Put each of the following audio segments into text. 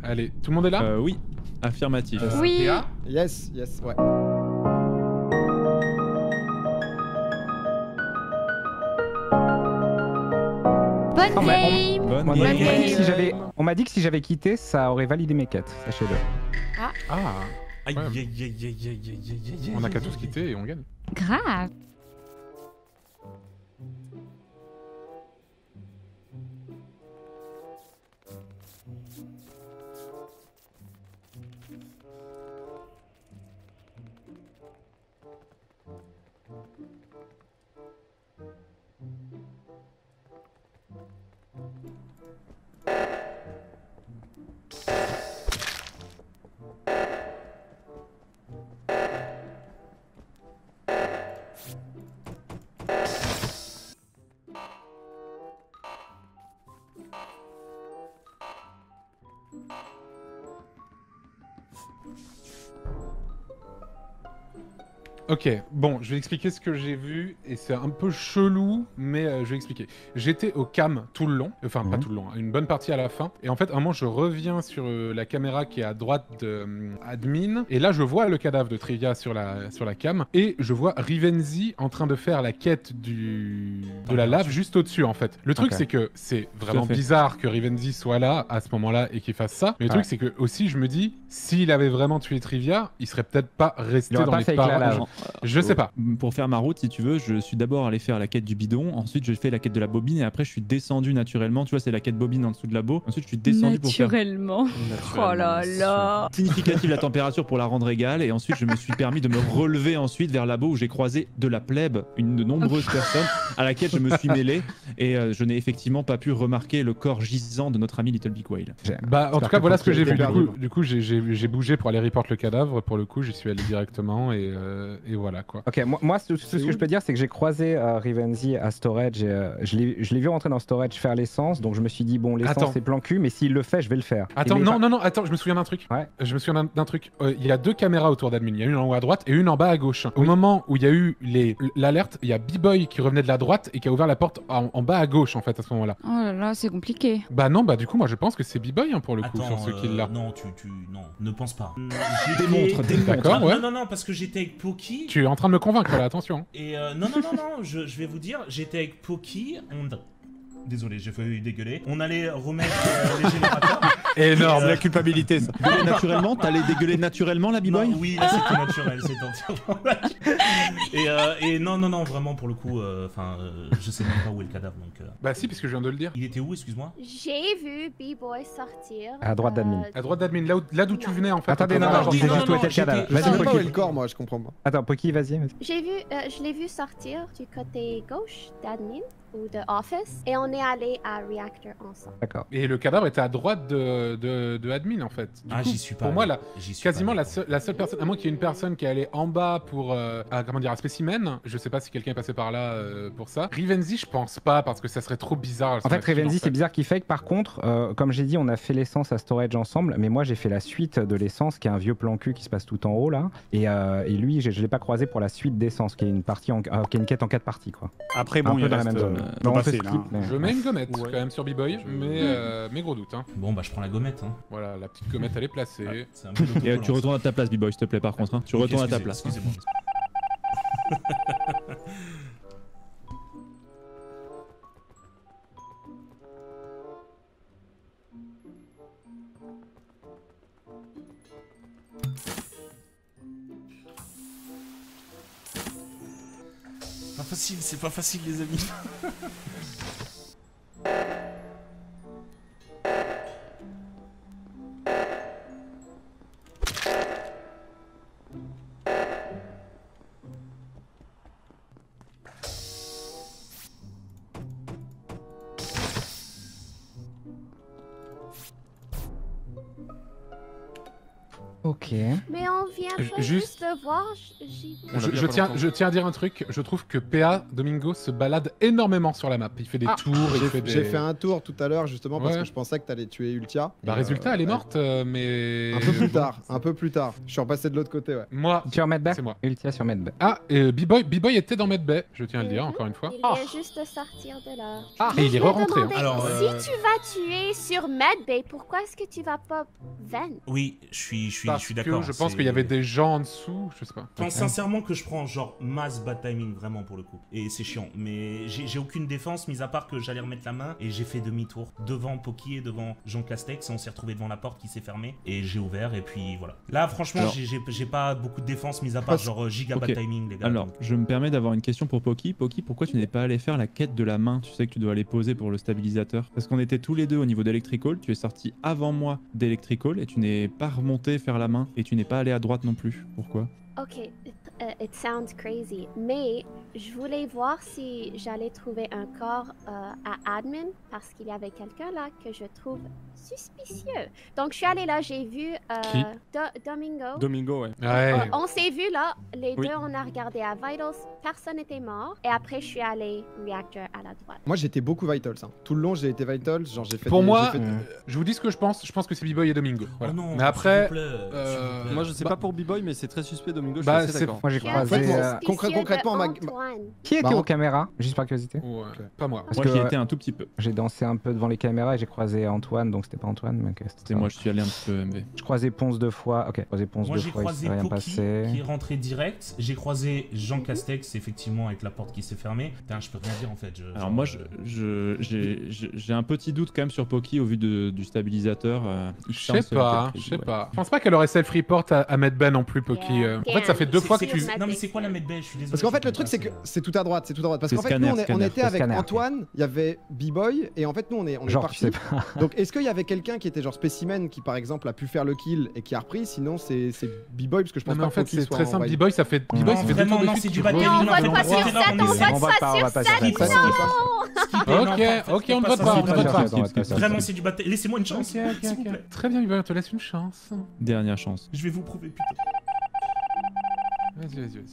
Allez, tout le monde est là? Oui, affirmatif. Oui. Théa Yes, yes, ouais. Bonne Oh, game. Bonne On game. m'a dit que si j'avais quitté, ça aurait validé mes quêtes, sachez-le. Ah, Aïe, Ouais. aïe, aïe, aïe, aïe, aïe, aïe, aïe, aïe, on a aïe, qu'à aïe, tous aïe. quitter et on gagne. Grave. Ok, bon, je vais expliquer ce que j'ai vu, et c'est un peu chelou, mais je vais expliquer. J'étais au cam tout le long, enfin pas tout le long, une bonne partie à la fin, et en fait, à un moment, je reviens sur la caméra qui est à droite de admin, et là, je vois le cadavre de Trivia sur la cam, et je vois Rivenzi en train de faire la quête de la lave juste au-dessus, en fait. Le truc, Ok. c'est que c'est vraiment fait. bizarre que Rivenzi soit là, à ce moment-là, et qu'il fasse ça, mais le truc, c'est que aussi, je me dis, s'il avait vraiment tué Trivia, il serait peut-être pas resté Il aurait dans pas les fait avec la parages. lave. Je sais pas. Pour faire ma route, si tu veux, je suis d'abord allé faire la quête du bidon, ensuite j'ai fait la quête de la bobine et après je suis descendu naturellement. Tu vois, c'est la quête bobine en dessous de la beau. Ensuite je suis descendu pour faire Naturellement. Oh là là. significative la température pour la rendre égale et ensuite je me suis permis de me relever ensuite vers là-bas où j'ai croisé de la plèbe, de nombreuses personnes à laquelle je me suis mêlé et je n'ai effectivement pas pu remarquer le corps gisant de notre ami Little Big Whale. Bah, en tout cas, voilà ce que j'ai vu. perdu. Du coup, j'ai bougé pour aller report le cadavre. Pour le coup, j'y suis allé directement et voilà quoi. Ok, moi tout ce que je peux dire, c'est que j'ai croisé Rivenzi à Storage et je l'ai vu rentrer dans Storage faire l'essence, donc je me suis dit, bon, Attends. l'essence c'est plan cul, mais s'il le fait, je vais le faire. Attends, Et mais- non, attends, je me souviens d'un truc. Ouais. Je me souviens d'un truc. Il y a deux caméras autour d'admin. Il y a une en haut à droite et une en bas à gauche. Au moment où il y a eu l'alerte, il y a B-Boy qui revenait de la droite et qui a ouvert la porte en bas à gauche en fait à ce moment-là. Oh là là, c'est compliqué. Bah non, bah du coup, moi je pense que c'est B-Boy hein, pour le coup sur ce kill là. Non, non, ne pense pas. Démontre. D'accord, ouais. Non, parce que j'étais avec Poki. Tu es en train de me convaincre là, attention. Et non, je vais vous dire, j'étais avec Poki. Désolé, j'ai failli dégueuler. On allait remettre les générateurs. Énorme. La culpabilité, ça. Dégueuler naturellement, t'allais dégueuler naturellement la B-Boy? Non, oui, là c'était naturel, c'est entièrement. Et non, vraiment pour le coup, je sais même pas où est le cadavre donc. Bah si, puisque je viens de le dire. Il était où, excuse-moi? J'ai vu B-Boy sortir. À droite d'admin. À droite d'admin, là d'où tu venais en fait. Attendez, non, Attends, non, oui, j'ai non, juste où non, était le cadavre. j'étais- Je sais Vas-y, même pas où est Poki. le corps, moi, je comprends pas. Attends, Poki, vas-y. Je l'ai vu sortir du côté gauche d'admin ou de office et on est allé à reactor ensemble. D'accord. Et le cadavre était à droite de admin en fait. Du coup, J'y suis pas. Pour moi, allé. là, J'y suis quasiment pas la allé. seule personne, à moins qu'il y ait une personne qui est allée en bas pour, comment dire, un spécimen. Je sais pas si quelqu'un est passé par là pour ça. Rivenzi, je pense pas parce que ça serait trop bizarre. En fait, Rivenzi, c'est bizarre qu'il fake. Par contre, comme j'ai dit, on a fait l'essence à Storage ensemble, mais moi j'ai fait la suite de l'essence, qui est un vieux plan cul qui se passe tout en haut là. Et lui, je l'ai pas croisé pour la suite d'essence, qui est une partie, qui est une quête en 4 parties quoi. Après, Un bon, peu il dans la reste, même zone. faut on passer, fait là, skip, hein. mais- Je mets une gommette Ouais. quand même sur B-Boy, mais gros doute. Hein. Bon, bah je prends la gommette. Hein. Voilà, la petite gommette elle est placée. C'est un peu Et tu d'autocollant, ça. retournes à ta place, B-Boy, s'il te plaît, par contre. Hein. Tu Ok, retournes à ta place. Excusez-moi. Pas facile, c'est pas facile les amis. Ok. Mais on vient pas Juste- juste de voir. On l'a vu il y a pas longtemps. Je tiens à dire un truc, je trouve que PA, Domingo, se balade énormément sur la map. Il fait des tours, il fait des... J'ai fait un tour tout à l'heure justement parce Ouais. que je pensais que t'allais tuer Ultia. Bah Et, résultat, elle est morte, mais... Un peu plus tard, un peu plus tard. Je suis repassé de l'autre côté, ouais. Moi, Sur Medbay. c'est moi. Ultia sur Medbay. Ah, B-Boy était dans Medbay, je tiens à le dire encore une fois. Il vient juste de sortir de là. Et il est Je me re-rentré. hein. demandais, Alors, si tu vas tuer sur Medbay, pourquoi est-ce que tu vas pas Ven? Oui, je suis Parce que d'accord. je pense c'est- qu'il y avait des gens en dessous, je sais pas. Je pense sincèrement que je prends genre masse bad timing vraiment pour le coup. Et c'est chiant. Mais j'ai aucune défense mis à part que j'allais remettre la main et j'ai fait demi-tour devant Poki et devant Jean Castex. On s'est retrouvé devant la porte qui s'est fermée et j'ai ouvert et puis voilà. Là franchement Alors- j'ai pas beaucoup de défense mis à part Parce- genre giga bad Ok. timing les gars. Alors, Donc, je me permets d'avoir une question pour Poki. Poki, pourquoi tu n'es pas allé faire la quête de la main? Tu sais que tu dois aller poser pour le stabilisateur. Parce qu'on était tous les deux au niveau d'Electrical. Tu es sorti avant moi d'Electrical et tu n'es pas remonté faire la main et tu n'es pas allé à droite non plus. Pourquoi? Ok, it sounds crazy, mais je voulais voir si j'allais trouver un corps à admin parce qu'il y avait quelqu'un là que je trouve suspicieux. Donc je suis allée là, j'ai vu Qui Domingo. Domingo, ouais. Ouais. On s'est vu là, les Oui. deux on a regardé à Vitals, personne n'était mort, et après je suis allée Reactor à la droite. Moi j'étais beaucoup Vitals. Hein. Tout le long j'ai été Vitals, genre j'ai fait. Pour moi, j'ai fait- je vous dis ce que je pense que c'est B-Boy et Domingo. oh Voilà. non, Mais après, s'il vous plaît, s'il vous plaît. Moi, je sais bah- pas pour B-Boy, mais c'est très suspect, Domingo. Je Bah, suis assez c'est- d'accord. Moi j'ai Je suis croisé. assez moi, suspicieux concrètement, d'Antoine. Qui était Bah, aux caméras? Juste par curiosité. ouais, pas moi. Parce Moi, que j'y étais un tout petit peu. j'ai dansé un peu devant les caméras et j'ai croisé Antoine, donc c'était pas Antoine, mais ok, C'était moi, je suis allé un petit peu MV. Je croisais Ponce 2 fois. Ok, croisé Ponce Moi 2 j'ai fois, il croisé s'est rien Poki passé. qui est rentré direct. J'ai croisé Jean Castex effectivement avec la porte qui s'est fermée. Putain, je peux rien dire en fait. Alors moi, j'ai un petit doute quand même sur Poki au vu du stabilisateur. Il Je semble sais pas, solitaire, je sais ouais. pas. Je pense pas qu'elle aurait self-report à Medbay non plus, Poki. Yeah. En fait, ça fait deux fois que C'est- tu... c'est- Non mais c'est quoi la medbay? Je suis désolé. Parce qu'en je fait, le comprends truc, pas, c'est que c'est tout à droite, c'est tout à droite. Parce C'est qu'en fait, scanner, nous, on scanner. était C'est avec scanner, Antoine, il y avait B-Boy, et en fait, nous, on est Genre, tu partis. sais pas. Donc, est-ce qu'il y avait quelqu'un qui était genre spécimen qui, par exemple, a pu faire le kill et qui a repris? Sinon, c'est B-Boy, parce que je Non pense mais pas en fait, qu'il c'est soit très en simple. wild. B-Boy, ça fait deux Non, tours vraiment, de non, suite c'est que du tu bad vois- timing. on vote Non, pas mais sur on ça, est- on vote On vote pas pas, on sur vote pas ça. sur ça. Ça, Ok, on vote pas, on vote pas. Vraiment c'est du bad timing. Laissez-moi une chance. Ok, ok, s'il vous ok. plaît. Très bien, B-Boy, on te laisse une chance. Dernière chance. Je vais vous prouver putain. Vas-y.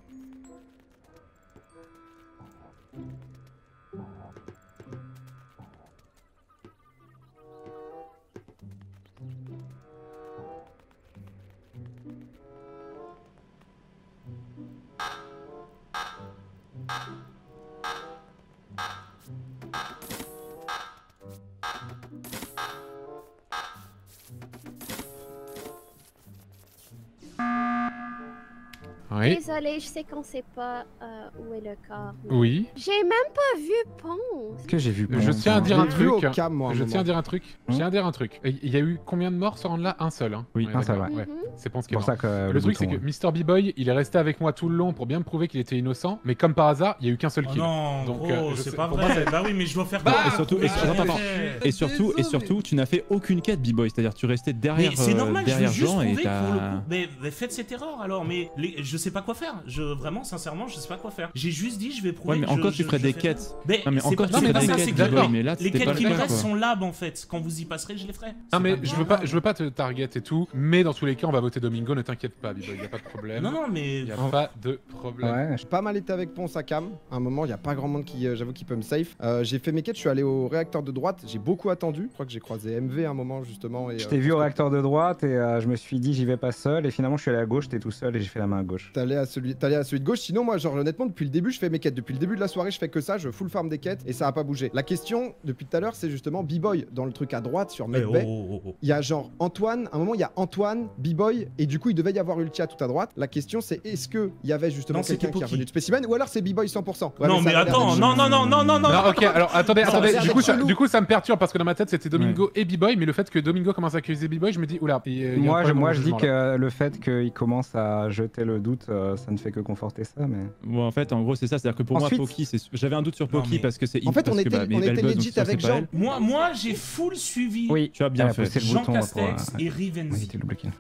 Oui. Désolée, je sais qu'on sait pas où est le corps. mais- Oui. J'ai même pas vu Ponce. Que j'ai vu Je Ponce, tiens à hein. dire Je un l'ai vu au truc. cam, moi, à un Je tiens à moment. dire un truc. Je tiens à dire un truc. Il y a eu combien de morts ce round-là? Un seul. Hein. Oui, Ouais, un seul, d'accord, ouais. C'est Ponce qui C'est est pour mort. ça que Le truc, c'est que bouton, Mr. B-Boy, il est resté avec moi tout le long pour bien me prouver qu'il était innocent, mais comme par hasard, il y a eu qu'un seul Oh kill. non, Donc, gros, je c'est sais- pas pour moi, vrai. Bah oui, mais je dois faire Bah, quoi et surtout, Mais j'ai rien attends, fait. Et surtout, tu n'as fait aucune quête, B-Boy. C'est-à-dire, tu restais derrière, Mais c'est normal, je veux derrière juste Jean et prouver pour le t'as. coup. Mais faites cette erreur alors, mais je sais pas quoi faire. Vraiment, sincèrement, je sais pas quoi faire. J'ai juste dit, je vais prouver. Ouais, mais que encore, je- tu ferais je des fais quêtes. ça. Mais Non, mais c'est encore, pas- tu c'est ferais pas des ça, quêtes, c'est que B-Boy, mais là, les c'était quêtes pas qui le me cas, restent quoi. sont lab en fait. Quand vous y passerez, je les ferai. Non C'est mais pas je grave. veux pas te target et tout, mais dans tous les cas on va voter Domingo, ne t'inquiète pas B-Boy, y a pas de problème. Non, mais. Y a pas de problème. Ouais, J'ai pas mal été avec Ponce à cam. À un moment, il y a pas grand monde qui, j'avoue, qui peut me safe. J'ai fait mes quêtes, je suis allé au réacteur de droite. J'ai beaucoup attendu. Je crois que j'ai croisé MV à un moment justement. Et, je t'ai vu au réacteur de droite et je me suis dit j'y vais pas seul et finalement je suis allé à gauche, t'es tout seul et j'ai fait la main à gauche. T'allais à celui de gauche. Sinon, moi, genre honnêtement, depuis le début, je fais mes quêtes. Depuis le début de la soirée, je fais que ça. Je full farm des quêtes et ça a pas bougé. La question depuis tout à l'heure, c'est justement B-Boy dans le truc à droite sur Eh, Medbay. oh. Il y a genre Antoine, à un moment il y a Antoine, B-Boy, et du coup il devait y avoir Ultia tout à droite. La question c'est est-ce que il y avait justement Non, c'était quelqu'un qui est Poki. revenu de spécimen ou alors c'est B-Boy 100%. Ouais, Non, ça mais a l'air attends, d'être non, chelou. non. Non, ok, alors attendez, Ça a l'air d'être chelou. du coup ça me perturbe parce que dans ma tête c'était Domingo et B-Boy, mais le fait que Domingo commence à accuser B-Boy, je me dis oula. Y a un Moi problème dans le je dis jugement, là. que le fait qu'il commence à jeter le doute, ça ne fait que conforter ça, mais. Bon, en fait, en gros, c'est ça. C'est-à-dire que pour Ensuite- moi, Poki, j'avais un doute sur Non, Poki mais- parce que c'est. En fait, parce on que, était- mais on Belle était Buzz, legit donc ça, avec c'est pas Jean. elle. Moi, j'ai full suivi. Oui, Tu as bien elle a fait. poussé le Jean bouton Castex pour, et Rivenzi. éviter le bloquer. Poki,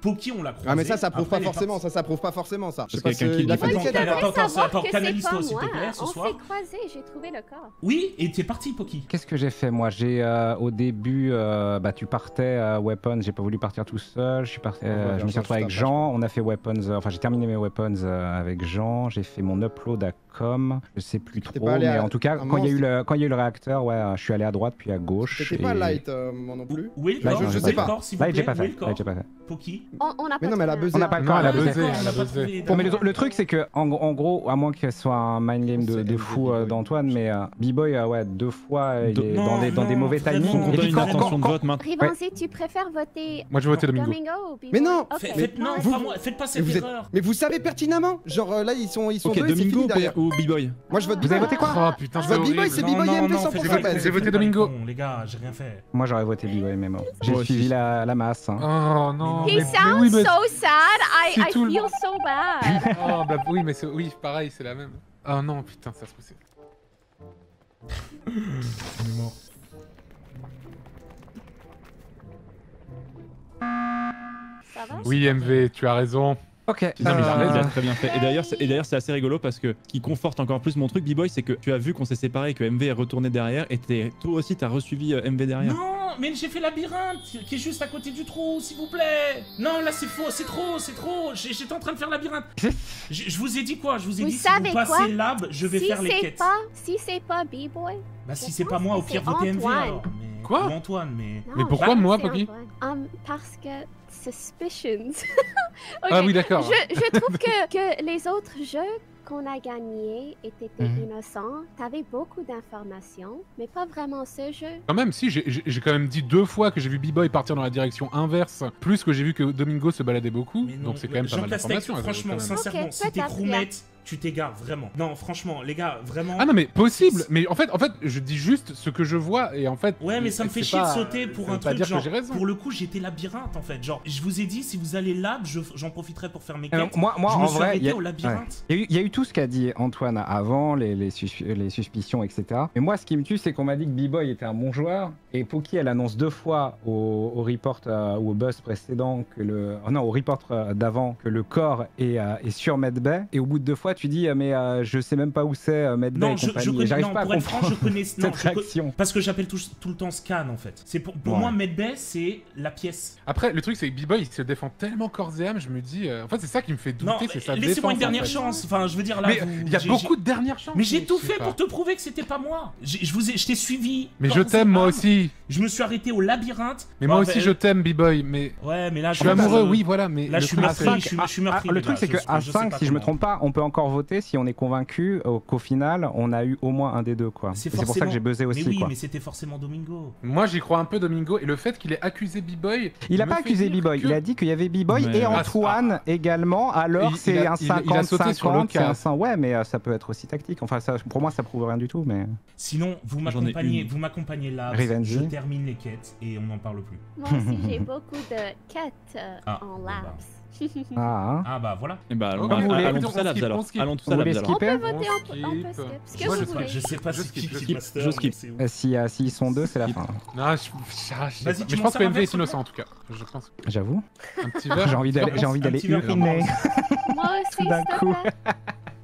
on l'a croisé. Ah mais ça prouve Après, pas forcément, ça prouve pas forcément ça. Je sais Parce pas qu'il y a si il a quelqu'un fait qui des quêtes. Attends, que canalise-toi, c'est pas s'il te moi. plaît, ce On soir. s'est croisés, j'ai trouvé le corps. Oui, et t'es parti, Poki. Qu'est-ce que j'ai fait moi? J'ai au début, bah tu partais à Weapons, j'ai pas voulu partir tout seul, je me suis retrouvé avec Jean, on a fait Weapons, enfin j'ai terminé mes Weapons avec Jean, j'ai fait mon upload à Com, je sais plus trop, pas allé mais à- en tout cas quand il y a eu le réacteur, ouais, je suis allé à droite puis à gauche. C'était pas light moi non plus. Où est le Là, corps? je sais pas. Corps, s'il vous Là plaît. j'ai pas Où est fait, le corps? là j'ai pas fait. Poki. On n'a pas Mais non mais elle a trouvé. buzzé. On n'a pas le Non, corps, elle a elle a buzzé, buzzé. elle a buzzé. Bon mais le truc c'est que en gros, à moins que ce soit un mind game C'est de fou B-Boy. d'Antoine, mais B-Boy ouais 2 fois il est Non, dans des non, mauvais vraiment. timings. On Et donne puis une quand- intention de quand- vote maintenant. Rivanzi, tu préfères voter Moi, je vais voter Domingo. ou B-Boy? Mais non, Ok. Faites non, vous- pas moi, faites pas cette Mais vous êtes- erreur. Mais vous savez pertinemment. Genre là ils sont Ok, deux et c'est Domingo fini derrière. ou B-Boy? Moi je vote Vous avez B-Boy. voté quoi? Oh putain, Je c'est vote B-Boy, horrible. c'est B-Boy MV 100% faites Ben. J'ai voté Domingo. Les gars, j'ai rien fait. Moi j'aurais voté B-Boy mais bon. J'ai Moi suivi aussi. la masse. Hein. Oh non. He mais sounds oui, mais- so sad. I c'est tout le feel so bad. Oh bah oui, mais oui, pareil, c'est la même. Oh non, putain, ça se trouve c'est. On est mort. Ça va? Oui, MV, tu as raison. Ok. Non, mais il Euh, a très bien fait. Et d'ailleurs, c'est assez rigolo parce que ce qui conforte encore plus mon truc, B-Boy, c'est que tu as vu qu'on s'est séparés, que MV est retourné derrière, et toi aussi, t'as resuivi MV derrière. Non, mais j'ai fait labyrinthe qui est juste à côté du trou, s'il vous plaît. Non, là c'est faux, c'est trop. J'étais en train de faire labyrinthe. Je vous ai dit quoi? Je vous ai Vous dit si savez vous quoi? passez lab, je vais faire les quêtes. Si c'est pas B-Boy. Bah si je c'est pas pense moi, que au pire c'est votez MV Antoine. alors. Mais... Quoi? Ou Antoine, mais... Non, Mais pourquoi je pense moi, que c'est Poki? Antoine. Parce que suspicions. Ok, Ah oui, d'accord. Je trouve que les autres jeux qu'on a gagnés étaient innocents. T'avais beaucoup d'informations, mais pas vraiment ce jeu. Quand même, si, j'ai quand même dit 2 fois que j'ai vu B-Boy partir dans la direction inverse, plus que j'ai vu que Domingo se baladait beaucoup, Mais non, donc c'est quand même pas Jean mal Castex, d'informations. franchement, quand même. sincèrement, Ok, si t'es peut-être, croumette, tu t'égares, vraiment. Non, franchement, les gars, vraiment... Ah non mais possible, mais en fait je dis juste ce que je vois et en fait... Ouais, mais ça me fait c'est chier de pas- sauter ça pour veut un pas truc dire que genre... j'ai raison. Pour le coup, j'étais labyrinthe, en fait. Genre, je vous ai dit, si vous allez lab, j'en profiterai pour faire mes quêtes. Alors, moi je en me suis vrai, arrêté il y a- au labyrinthe. Il y a eu tout ce qu'a dit Antoine avant, les suspicions, etc. Mais moi, ce qui me tue, c'est qu'on m'a dit que B-Boy était un bon joueur. Et Poki, elle annonce 2 fois au report ou au buzz précédent que au report d'avant que le corps est sur Medbay. Et au bout de 2 fois, tu dis mais je sais même pas où c'est Medbay Non, et je compagnie. connais, Et j'arrive non, pas à pour être franc, comprendre je connais... non, cette réaction. Parce que j'appelle tout le temps scan, en fait. C'est pour Ouais. moi, Medbay, c'est la pièce. Après, le truc c'est que B-Boy il se défend tellement corps et âme, je me dis... En fait c'est ça qui me fait Non, douter, c'est sa défense. laissez-moi une dernière en fait. chance. Enfin, je veux dire, là... Mais vous- il y a j'ai- beaucoup de dernières chances. Mais j'ai tout je sais fait pas. pour te prouver que c'était pas moi. Je t'ai suivi. Mais corps je et t'aime moi âme. aussi. Je me suis arrêté au labyrinthe. Mais moi Ouais, aussi bah, je t'aime B-Boy, mais... Ouais, mais là, Je suis amoureux, oui voilà, mais... Là, le je suis truc, meurtri, c'est- je suis meurtri. Le les truc, gars, c'est qu'à je sais 5, pas si je me comment. trompe pas, on peut encore voter si on est convaincu qu'au final, on a eu au moins un des deux, quoi. Et C'est pour ça forcément- que j'ai buzzé aussi, Mais oui, quoi. mais c'était forcément Domingo. Moi j'y crois un peu Domingo, et le fait qu'il ait accusé B-Boy... Il a me pas fait accusé dire B-Boy, que- il a dit qu'il y avait B-Boy Mais- et Antoine également, alors Il c'est a- un il a sauté sur le 50-50, c'est cas. un 100. Ouais, mais ça peut être aussi tactique. Enfin, ça, pour moi, ça prouve rien du tout, mais... Sinon, vous J'en ai m'accompagnez là. Rivenzi. Je termine les quêtes et on n'en parle plus. Moi aussi, j'ai beaucoup de quêtes Ah, en bon, bah. labs. Ah, hein. Ah bah voilà. Et bah, allons Comme vous voulez, allons écoutez, tous à on Labs skip, alors. on skip. Allons tous Vous à voulez Labs alors. skipper On peut voter, on peut skip. skip. Ce que Moi, vous je voulez. Je sais pas Je si skip, qui je master, je skip. mais c'est ouf. S'ils sont deux, c'est la fin. Non, je Vas-y, sais pas. tu Mais je m'en pense sers que un MV verre, est s'il te innocent en tout cas. Je pense. J'avoue. Un petit verre. J'ai envie d'aller petit verre uriner. Moi aussi, Tout d'un s'il te coup. plaît.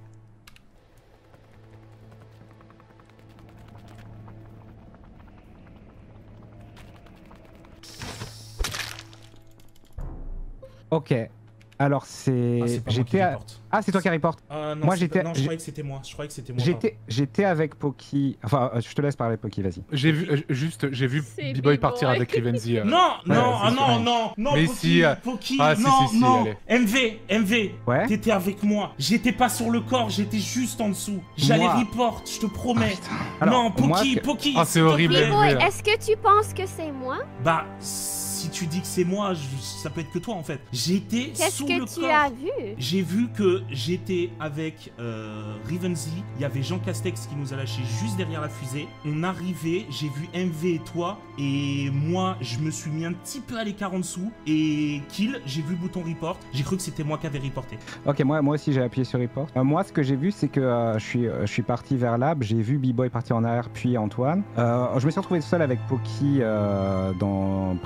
Ok. Alors, c'est... Ah, c'est pas moi qui J'étais... reporte. Ah, c'est toi qui reporte. Ah, non, Moi, c'est j'étais- pas- non, je croyais que c'était moi. J'étais avec Poki... Enfin, je te laisse parler, Poki, vas-y. J'ai vu j'ai vu C'est B-Boy B-Boy. partir avec Rivenzi. Non, non, ah c'est non, sûr. non, non, Mais Poki, si, Poki, ah, si, non, si, si, non. allez. MV, Ouais. t'étais avec moi. J'étais pas sur le corps, j'étais juste en dessous. J'allais Moi. report, je te promets. Alors, non, moi, Poki, ce que- Poki. Ah, c'est horrible. B-Boy, MV. est-ce que tu penses que c'est moi? Bah, si tu dis que c'est moi, ça peut être que toi en fait. J'étais Qu'est-ce sous que le tu corps. as vu? J'ai vu que j'étais avec Rivenzi, il y avait Jean Castex qui nous a lâché juste derrière la fusée. On arrivait, j'ai vu MV et toi, et moi je me suis mis un petit peu à l'écart en dessous, et kill, j'ai vu le bouton report, j'ai cru que c'était moi qui avais reporté. Ok, moi aussi j'ai appuyé sur report. Moi, ce que j'ai vu, c'est que je suis parti vers Lab, j'ai vu B-Boy partir en arrière, puis Antoine. Je me suis retrouvé seul avec Poki près de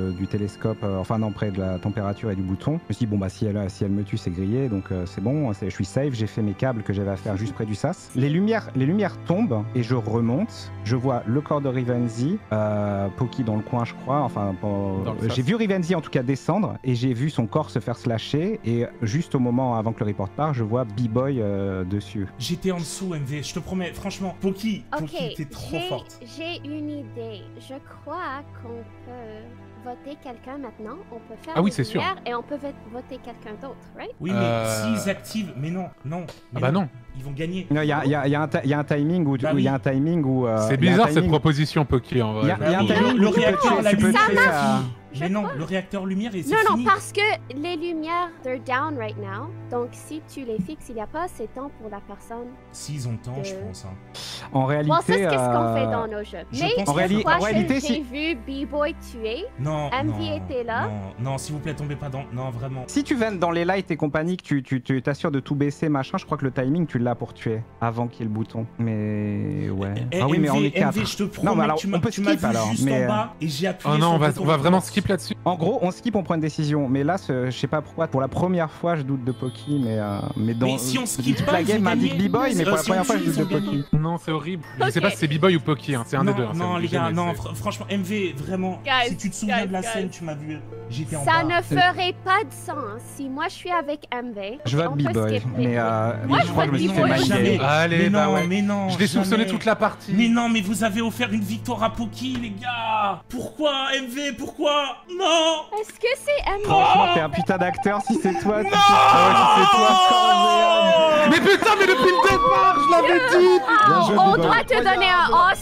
du télescope, enfin non, près de la température et du bouton. Je me suis dit, bon bah si elle me tue, c'est grillé, donc c'est bon, je suis safe, j'ai fait mes câbles que j'avais à faire juste près du sas. Les lumières tombent et je remonte, je vois le corps de Rivenzi, Poki dans le coin je crois, enfin j'ai vu Rivenzi en tout cas descendre et j'ai vu son corps se faire slasher et juste au moment avant que le report part, je vois B-Boy dessus. J'étais en dessous MV, je te promets, franchement, Poki, t'es trop forte. J'ai une idée, je crois qu'on peut voter quelqu'un maintenant, on peut faire c'est sûr. Et on peut voter quelqu'un d'autre, right? Oui, mais s'ils activent, mais non. Non. Ils vont gagner. Non, il y a un timing où c'est bizarre cette proposition, Poki, en vrai. Il y a un timing le où tu peux tuer ça. Mais non, le réacteur lumière et c'est Non, fini. parce que les lumières, they're down right now. Donc si tu les fixes, il n'y a pas assez de temps pour la personne. S'ils ont le temps, je pense. En réalité, bon, c'est ce qu'on fait dans nos jeux. Mais en réalité, j'ai vu B-Boy tuer. Non, MV était là. Non, s'il vous plaît, tombez pas dans... Non, vraiment. Si tu vas dans les lights et compagnie, que tu t'assures de tout baisser, machin, je crois que le timing, tu l'as pour tuer, avant qu'il y ait le bouton. Mais ouais. Oui, mais on est 4. MV, je te promets que tu m'as vu juste en bas et j'ai appuyé sur le bouton. On va vraiment skip là-dessus. En gros, on skip, on prend une décision. Mais là, je sais pas pourquoi, pour la première fois, je doute de Poki, mais dans... Mais si on skip pas, la game m'a dit B-Boy, mais pour la première fois, je doute de Poki. Non, c'est horrible. Je sais pas si c'est B-Boy ou Poki, c'est un des deux. Non, les gars, non, franchement, MV, vraiment, si tu te souviens de la scène, tu m'as vu, j'étais en bas. Ça ne ferait pas de sens. Si moi, je suis avec MV, je vote B-Boy, mais je crois que je me suis fait manier. Allez, mais non, je l'ai soupçonné toute la partie. Mais non, mais vous avez offert une victoire à Poki, les gars. Pourquoi, MV, pourquoi? Non. Est-ce que c'est MV? Franchement, t'es un putain d'acteur si c'est toi. Non, c'est toi. Mais putain, mais depuis le départ, je l'avais dit. On doit te donner un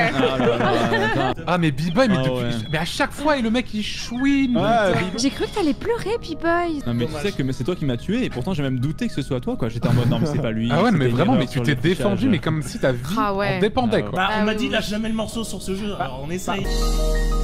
Oscar. Ah mais B-Boy, mais à chaque fois, et le mec il chouine. J'ai cru que t'allais pleurer, B-Boy. Non mais tu sais que c'est toi qui m'as tué et pourtant j'ai même douté que ce soit toi quoi. J'étais en mode non mais c'est pas lui. Ah ouais mais vraiment mais tu t'es défendu mais comme si ta vie en dépendait quoi. Bah on m'a dit lâche jamais le morceau sur ce jeu, alors on essaye.